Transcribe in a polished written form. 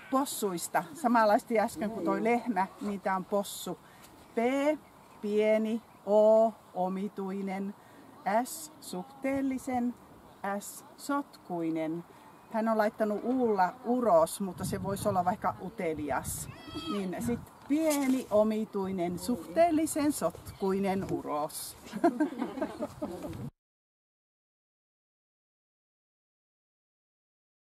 possuista. Samanlaisesti äsken kuin toi lehmä, niin tää on possu. P, pieni, O, omituinen, S, suhteellisen, S, sotkuinen. Hän on laittanut Ulla uros, mutta se voisi olla vaikka utelias. Niin sitten pieni, omituinen, suhteellisen, sotkuinen uros.